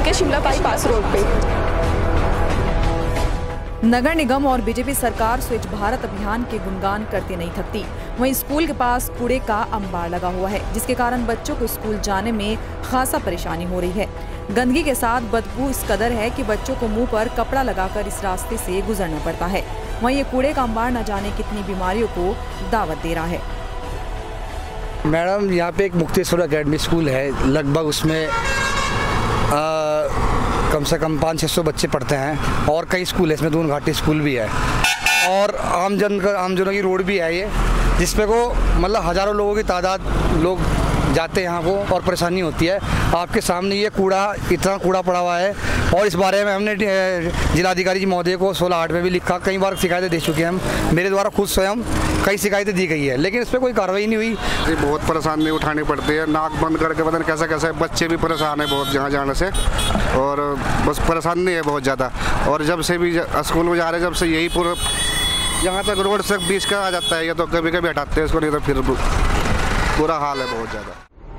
के Shimla bypass road पे। नगर निगम और बीजेपी सरकार स्वच्छ भारत अभियान के गुणगान करते नहीं थकती। वहीं स्कूल के पास कूड़े का अंबार लगा हुआ है, जिसके कारण बच्चों को स्कूल जाने में खासा परेशानी हो रही है। गंदगी के साथ बदबू इस कदर है कि बच्चों को मुंह पर कपड़ा लगाकर इस रास्ते से गुजरना पड़ता है। वहीं ये कूड़े का अंबार न जाने कितनी बीमारियों को दावत दे रहा है। मैडम, यहाँ पे एक मुक्तेश्वर एकेडमी स्कूल है, लगभग उसमें कम से कम 500-600 बच्चे पढ़ते हैं और कई स्कूल है, इसमें दून घाटी स्कूल भी है और आमजनों की रोड भी है ये, जिसपे को मतलब हज़ारों लोगों की तादाद लोग जाते हैं यहाँ को और परेशानी होती है। आपके सामने ये इतना कूड़ा पड़ा हुआ है और इस बारे में हमने जिलाधिकारी जी महोदय को 16/8 में भी लिखा, कई बार शिकायतें दे चुके हैं हम। मेरे द्वारा खुद स्वयं कई शिकायतें दी गई है, लेकिन इस पर कोई कार्रवाई नहीं हुई। बहुत परेशानी उठानी पड़ती है, नाक बंद करके पता नहीं कैसे कैसे बच्चे भी परेशान है बहुत जहाँ जाने से, और बस परेशानी है बहुत ज़्यादा। और जब से भी स्कूल में जा रहे हैं, जब से यही पूरा यहाँ तक रोड से 20 का आ जाता है, या तो कभी कभी हटाते हैं इसको, नहीं तो फिर बुरा हाल है बहुत ज़्यादा।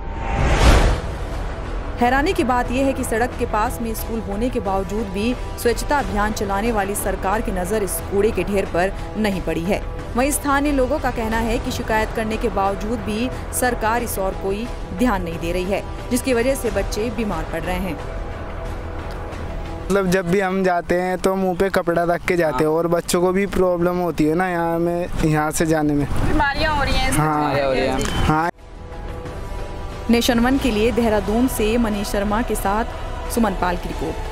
हैरानी की बात यह है कि सड़क के पास में स्कूल होने के बावजूद भी स्वच्छता अभियान चलाने वाली सरकार की नज़र इस कूड़े के ढेर पर नहीं पड़ी है। वहीं स्थानीय लोगों का कहना है कि शिकायत करने के बावजूद भी सरकार इस ओर कोई ध्यान नहीं दे रही है, जिसकी वजह से बच्चे बीमार पड़ रहे हैं। मतलब जब भी हम जाते हैं तो मुंह पे कपड़ा रख के जाते हैं और बच्चों को भी प्रॉब्लम होती है ना यहाँ से जाने में, बीमारियां हो रही हैं। हाँ। नेशन वन के लिए देहरादून से मनीष शर्मा के साथ सुमन पाल की रिपोर्ट।